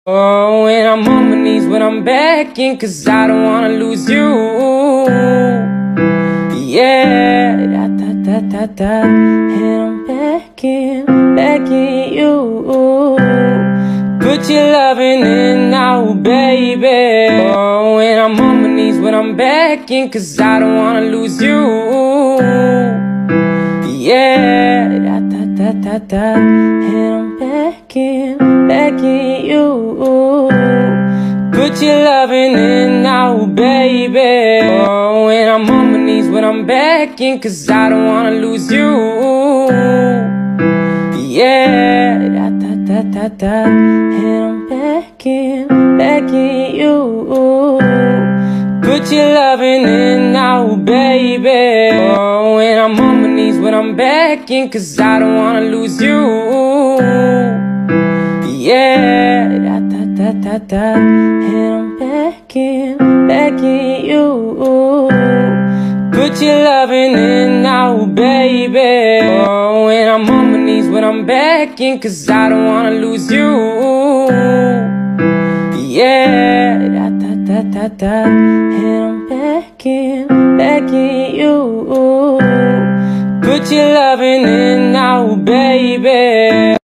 Oh, and I'm on my knees when I'm begging, 'cause I don't wanna lose you. Yeah, da da da da da. And I'm begging, begging you. Put your loving in now, baby. Oh, and I'm on my knees when I'm begging, 'cause I don't wanna lose you. Yeah, da da da da da. And I'm begging, begging you. Put your loving in now, baby. Oh, and I'm on my knees when I'm begging, 'cause I don't wanna lose you. Yeah, da da da da da. And I'm begging, begging you. Put your loving in now, baby. Oh, and I'm on my knees when I'm begging, 'cause I don't wanna lose you. Yeah, da da da da da. And I'm begging, begging you. Put your loving in now, baby. Oh, and I'm on my knees when I'm begging, 'cause I don't wanna lose you. Yeah, da da da da da. And I'm begging, begging you. Put your loving in now, baby.